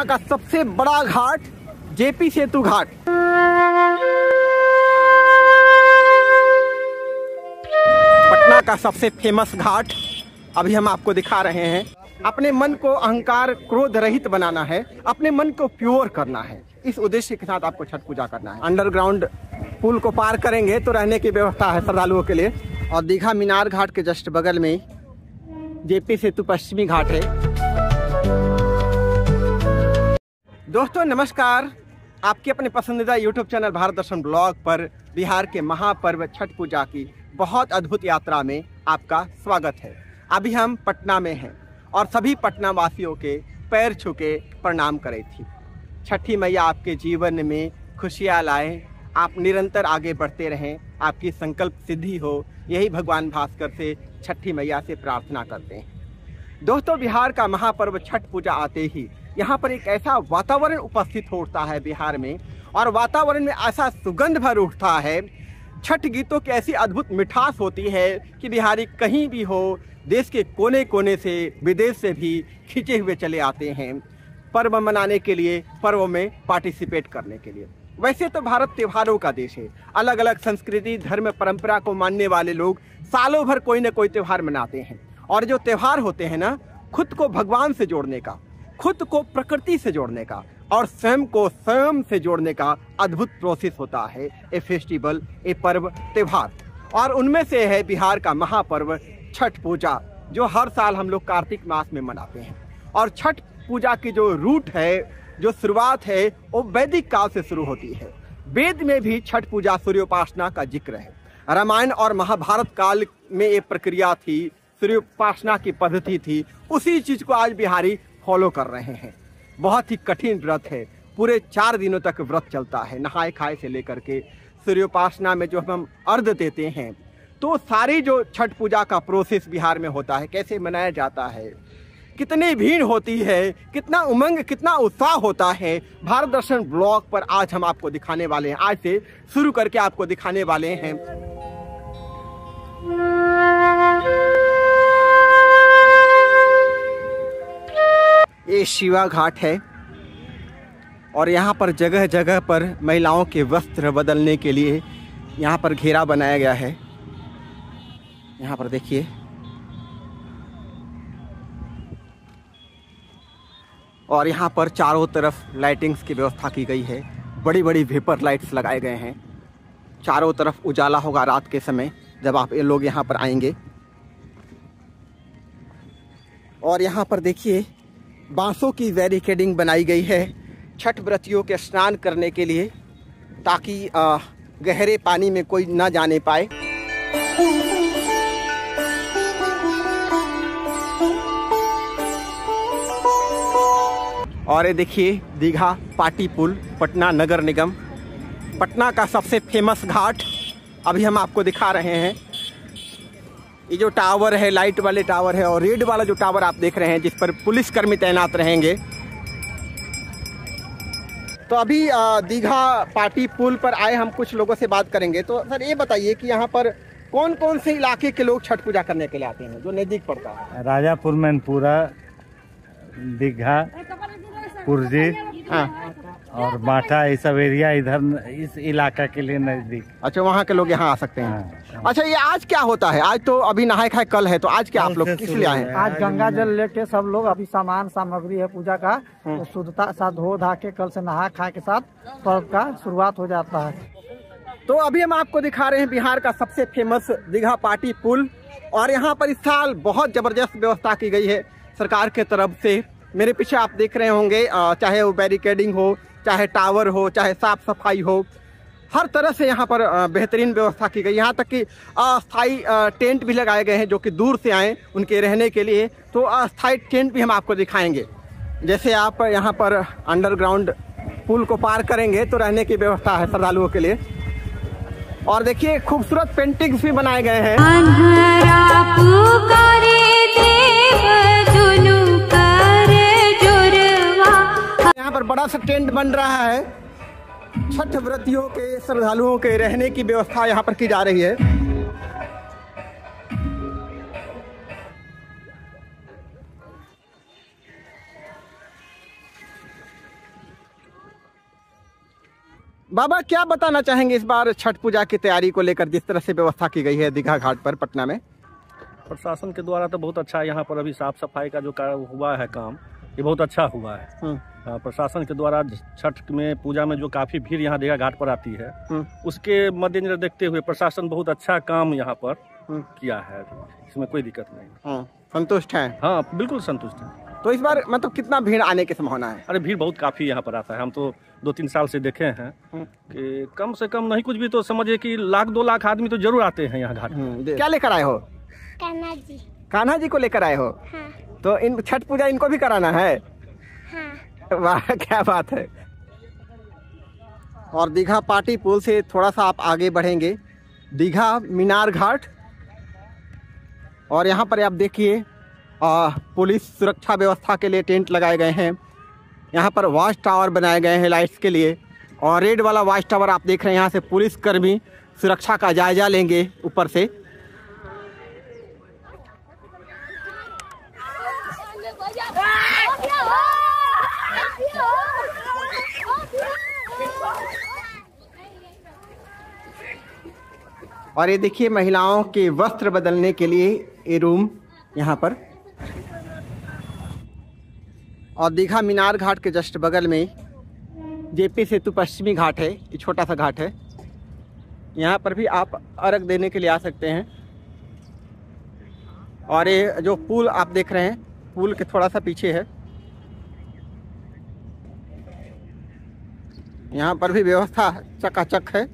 का सबसे बड़ा घाट जेपी सेतु घाट। पटना का सबसे फेमस घाट अभी हम आपको दिखा रहे हैं। अपने मन को अहंकार क्रोध रहित बनाना है, अपने मन को प्योर करना है, इस उद्देश्य के साथ आपको छठ पूजा करना है। अंडरग्राउंड पुल को पार करेंगे तो रहने की व्यवस्था है श्रद्धालुओं के लिए। और दीघा मीनार घाट के जस्ट बगल में जेपी सेतु पश्चिमी घाट है। दोस्तों नमस्कार, आपके अपने पसंदीदा YouTube channel Bharat Darshan blog पर बिहार के महापर्व छठ पूजा की बहुत अद्भुत यात्रा में आपका स्वागत है। अभी हम पटना में हैं और सभी पटना वासियों के पैर छू के प्रणाम करे थी। छठी मैया आपके जीवन में खुशियाँ लाएं, आप निरंतर आगे बढ़ते रहें, आपकी संकल्प सिद्धि हो, यही भगवान भास्कर से छठी मैया से प्रार्थना करते हैं। दोस्तों बिहार का महापर्व छठ पूजा आते ही यहाँ पर एक ऐसा वातावरण उपस्थित होता है बिहार में, और वातावरण में ऐसा सुगंध भर उठता है। छठ गीतों की ऐसी अद्भुत मिठास होती है कि बिहारी कहीं भी हो, देश के कोने कोने से, विदेश से भी खिंचे हुए चले आते हैं पर्व मनाने के लिए, पर्वों में पार्टिसिपेट करने के लिए। वैसे तो भारत त्योहारों का देश है, अलग अलग संस्कृति धर्म परंपरा को मानने वाले लोग सालों भर कोई न कोई त्यौहार मनाते हैं। और जो त्यौहार होते हैं ना, खुद को भगवान से जोड़ने का, खुद को प्रकृति से जोड़ने का और स्वयं को स्वयं से जोड़ने का अद्भुत प्रोसेस होता है। ए फेस्टिवल, ए पर्व, त्यौहार, और उनमें से है बिहार का महापर्व छठ पूजा, जो हर साल हम लोग कार्तिक मास में मनाते हैं। और छठ पूजा की जो रूट है, जो शुरुआत है, वो वैदिक काल से शुरू होती है। वेद में भी छठ पूजा सूर्योपासना का जिक्र है। रामायण और महाभारत काल में ये प्रक्रिया थी, सूर्योपासना की पद्धति थी। उसी चीज को आज बिहारी फॉलो कर रहे हैं। बहुत ही कठिन व्रत है, पूरे 4 दिनों तक व्रत चलता है, नहाए खाए से लेकर के सूर्योपासना में जो हम अर्घ देते हैं। तो सारी जो छठ पूजा का प्रोसेस बिहार में होता है, कैसे मनाया जाता है, कितनी भीड़ होती है, कितना उमंग, कितना उत्साह होता है, भारत दर्शन ब्लॉग पर आज हम आपको दिखाने वाले हैं। आज से शुरू करके आपको दिखाने वाले हैं। ये शिवा घाट है और यहाँ पर जगह जगह पर महिलाओं के वस्त्र बदलने के लिए यहाँ पर घेरा बनाया गया है। यहाँ पर देखिए, और यहाँ पर चारों तरफ लाइटिंग्स की व्यवस्था की गई है। बड़ी बड़ी वेपर लाइट्स लगाए गए हैं, चारों तरफ उजाला होगा रात के समय जब आप ये लोग यहाँ पर आएंगे। और यहाँ पर देखिए बांसों की बैरिकेडिंग बनाई गई है छठ व्रतियों के स्नान करने के लिए, ताकि गहरे पानी में कोई ना जाने पाए। और ये देखिए दीघा पाटी पुल, पटना नगर निगम, पटना का सबसे फेमस घाट अभी हम आपको दिखा रहे हैं। ये जो टावर है, लाइट वाले टावर है, और रेड वाला जो टावर आप देख रहे हैं जिस पर पुलिसकर्मी तैनात रहेंगे। तो अभी दीघा पाटी पुल पर आए हम कुछ लोगों से बात करेंगे। तो सर ये बताइए कि यहाँ पर कौन कौन से इलाके के लोग छठ पूजा करने के लिए आते हैं, जो नजदीक पड़ता है? राजापुर, मैनपुरा, दीघा, पुरजी, हाँ, और माठा, ये सब एरिया इधर इस इलाका के लिए नजदीक। अच्छा, वहाँ के लोग यहाँ आ सकते हैं। हाँ। अच्छा, ये आज क्या होता है? आज तो अभी नहाए खाए कल है, तो आज क्या आप लोग किस लिए आए हैं? आज गंगा जल लेके सब लोग, अभी सामान सामग्री है पूजा का, तो शुद्धता साथ धो धा के कल से नहा खा के साथ पर्व का शुरुआत हो जाता है। तो अभी हम आपको दिखा रहे हैं बिहार का सबसे फेमस दीघा पाटी पुल, और यहाँ पर इस साल बहुत जबरदस्त व्यवस्था की गई है सरकार के तरफ से। मेरे पीछे आप देख रहे होंगे, चाहे वो बैरिकेडिंग हो, चाहे टावर हो, चाहे साफ सफाई हो, हर तरह से यहाँ पर बेहतरीन व्यवस्था की गई। यहाँ तक कि अस्थाई टेंट भी लगाए गए हैं, जो कि दूर से आए उनके रहने के लिए। तो अस्थाई टेंट भी हम आपको दिखाएंगे। जैसे आप यहाँ पर अंडरग्राउंड पुल को पार करेंगे तो रहने की व्यवस्था है श्रद्धालुओं के लिए। और देखिए खूबसूरत पेंटिंग्स भी बनाए गए हैं। यहाँ पर बड़ा सा टेंट बन रहा है, छठ व्रतियों के, श्रद्धालुओं के रहने की व्यवस्था यहाँ पर की जा रही है। बाबा क्या बताना चाहेंगे इस बार छठ पूजा की तैयारी को लेकर, जिस तरह से व्यवस्था की गई है दीघा घाट पर पटना में? प्रशासन के द्वारा तो बहुत अच्छा है, यहाँ पर अभी साफ सफाई का जो हुआ है काम, ये बहुत अच्छा हुआ है। प्रशासन के द्वारा छठ में पूजा में जो काफी भीड़ यहाँ दीघा घाट पर आती है, उसके मद्देनजर देखते हुए प्रशासन बहुत अच्छा काम यहाँ पर किया है, इसमें कोई दिक्कत नहीं। संतुष्ट हैं? हाँ बिल्कुल संतुष्ट है। तो इस बार मतलब कितना भीड़ आने की संभावना है? अरे भीड़ बहुत काफी यहाँ पर आता है, हम तो 2-3 साल से देखे हैं कि कम से कम नहीं कुछ भी तो समझिए कि 1-2 लाख आदमी तो जरूर आते हैं यहाँ घाट। क्या लेकर आए हो? कान्हा जी। कान्हा जी को लेकर आए हो? हाँ। तो इन छठ पूजा इनको भी कराना है? हाँ। वाह क्या बात है। और दीघा पाटी पुल से थोड़ा सा आप आगे बढ़ेंगे, दीघा मीनार घाट, और यहाँ पर आप देखिए पुलिस सुरक्षा व्यवस्था के लिए टेंट लगाए गए हैं। यहाँ पर वॉच टावर बनाए गए हैं लाइट्स के लिए, और रेड वाला वॉच टावर आप देख रहे हैं, यहाँ से पुलिस कर्मी सुरक्षा का जायजा लेंगे ऊपर से। और ये देखिए महिलाओं के वस्त्र बदलने के लिए ये रूम यहाँ पर। और दीघा मीनार घाट के जस्ट बगल में जेपी सेतु पश्चिमी घाट है, ये छोटा सा घाट है, यहाँ पर भी आप अर्घ देने के लिए आ सकते हैं। और ये जो पुल आप देख रहे हैं, पुल के थोड़ा सा पीछे है, यहाँ पर भी व्यवस्था चकाचक है।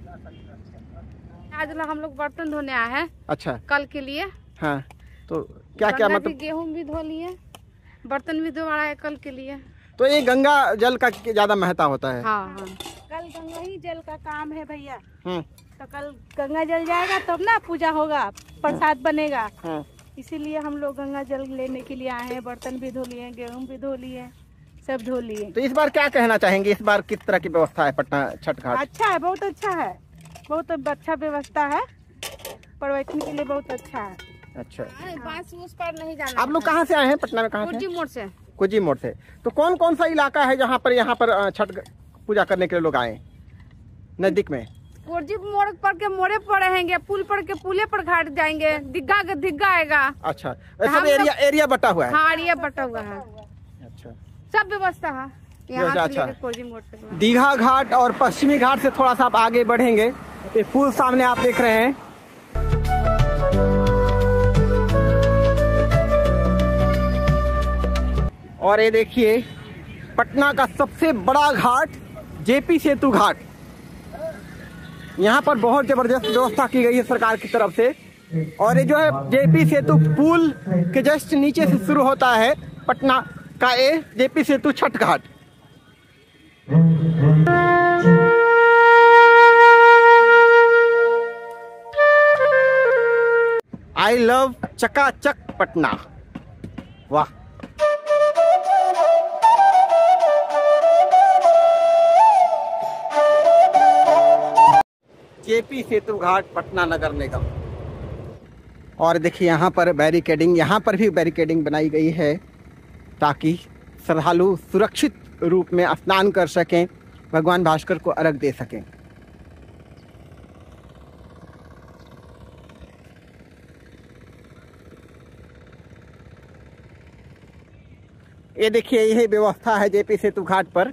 आज हम लोग बर्तन धोने आए हैं। अच्छा। कल के लिए। हाँ। तो क्या क्या मतलब? गेहूं भी धो लिए, बर्तन भी धो रहा है कल के लिए। तो ये गंगा जल का ज्यादा महत्व होता है? हाँ हाँ। कल गंगा ही जल का काम है भैया। तो कल गंगा जल जाएगा तब ना पूजा होगा, प्रसाद बनेगा। इसीलिए हम लोग गंगा जल लेने के लिए आए हैं। बर्तन भी धो लिए, गेहूं भी धो लिए, सब धो लिए। तो इस बार क्या कहना चाहेंगे, इस बार किस तरह की व्यवस्था है पटना छठ घाट? अच्छा है, बहुत अच्छा है, बहुत अच्छा व्यवस्था है, प्रवचन के लिए बहुत अच्छा है। अच्छा। बस उस पर नहीं जाना। आप लोग कहाँ से आए हैं? पटना में कहाँ से? कुजी मोड़ से। कुजी मोड़ से। तो कौन कौन सा इलाका है जहाँ पर यहाँ पर छठ पूजा करने के लिए लोग आए नजदीक में? कुजी मोड़ पर के मोड़े पर रहेंगे, पुल पर के पुले पर घाट जाएंगे, दिग्गा आएगा। अच्छा, सब एरिया बटा हुआ है? हाँ एरिया बटा हुआ है। अच्छा, सब व्यवस्था है यहाँ से। दीघा घाट और पश्चिमी घाट से थोड़ा सा आप आगे बढ़ेंगे, ये पुल सामने आप देख रहे हैं। और ये देखिए पटना का सबसे बड़ा घाट जेपी सेतु घाट, यहाँ पर बहुत जबरदस्त व्यवस्था की गई है सरकार की तरफ से। और ये जो है जेपी सेतु पुल के जस्ट नीचे से शुरू होता है पटना का ये जेपी सेतु छठ घाट। आई लव चकाचक पटना। वाह। जेपी सेतु घाट पटना नगर निगम। और देखिए यहाँ पर बैरिकेडिंग, यहाँ पर भी बैरिकेडिंग बनाई गई है ताकि श्रद्धालु सुरक्षित रूप में स्नान कर सकें, भगवान भास्कर को अर्घ दे सकें। ये देखिए यही व्यवस्था है जेपी सेतु घाट पर।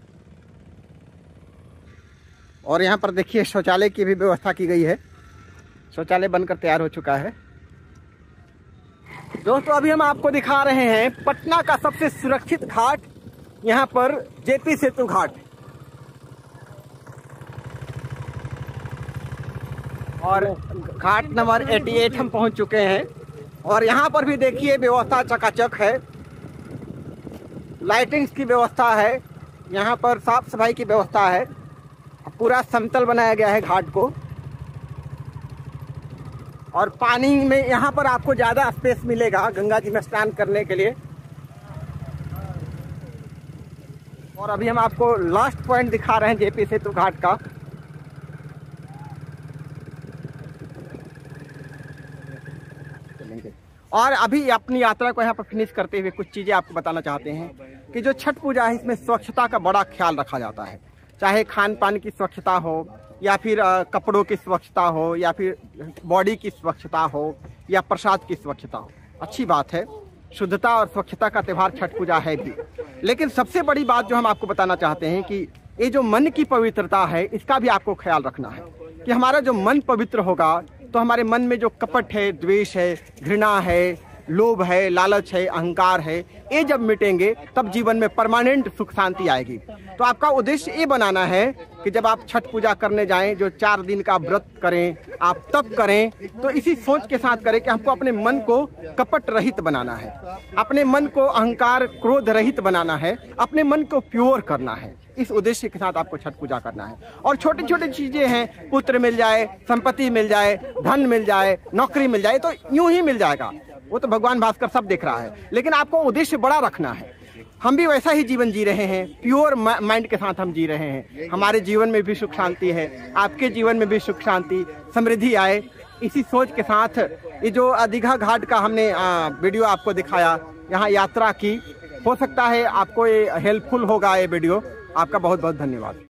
और यहाँ पर देखिए शौचालय की भी व्यवस्था की गई है, शौचालय बनकर तैयार हो चुका है। दोस्तों अभी हम आपको दिखा रहे हैं पटना का सबसे सुरक्षित घाट, यहाँ पर जेपी सेतु घाट। और घाट नंबर 88 हम पहुँच चुके हैं। और यहाँ पर भी देखिए व्यवस्था चकाचक है, लाइटिंग्स की व्यवस्था है, यहाँ पर साफ सफाई की व्यवस्था है, पूरा समतल बनाया गया है घाट को। और पानी में यहाँ पर आपको ज़्यादा स्पेस मिलेगा गंगा जी में स्नान करने के लिए। और अभी हम आपको लास्ट पॉइंट दिखा रहे हैं जेपी सेतु घाट का। और अभी अपनी यात्रा को यहाँ पर फिनिश करते हुए कुछ चीज़ें आपको बताना चाहते हैं कि जो छठ पूजा है इसमें स्वच्छता का बड़ा ख्याल रखा जाता है। चाहे खान पान की स्वच्छता हो, या फिर कपड़ों की स्वच्छता हो, या फिर बॉडी की स्वच्छता हो, या प्रसाद की स्वच्छता हो। अच्छी बात है, शुद्धता और स्वच्छता का त्यौहार छठ पूजा है भी। लेकिन सबसे बड़ी बात जो हम आपको बताना चाहते हैं कि ये जो मन की पवित्रता है, इसका भी आपको ख्याल रखना है कि हमारा जो मन पवित्र होगा तो हमारे मन में जो कपट है, द्वेष है, घृणा है, लोभ है, लालच है, अहंकार है, ये जब मिटेंगे तब जीवन में परमानेंट सुख शांति आएगी। तो आपका उद्देश्य ये बनाना है कि जब आप छठ पूजा करने जाएं, जो 4 दिन का व्रत करें, आप तप करें, तो इसी सोच के साथ करें कि हमको अपने मन को कपट रहित बनाना है, अपने मन को अहंकार क्रोध रहित बनाना है, अपने मन को प्योर करना है। इस उद्देश्य के साथ आपको छठ पूजा करना है। और छोटी छोटी चीजें हैं, पुत्र मिल जाए, संपत्ति मिल जाए, धन मिल जाए, नौकरी मिल जाए, तो यूं ही मिल जाएगा, वो तो भगवान भास्कर सब देख रहा है। लेकिन आपको उद्देश्य बड़ा रखना है। हम भी वैसा ही जीवन जी रहे हैं, प्योर माइंड के साथ हम जी रहे हैं। हमारे जीवन में भी सुख शांति है, आपके जीवन में भी सुख शांति समृद्धि आए, इसी सोच के साथ ये जो दीघा घाट का हमने वीडियो आपको दिखाया, यहाँ यात्रा की, हो सकता है आपको ये हेल्पफुल होगा ये वीडियो। आपका बहुत बहुत धन्यवाद।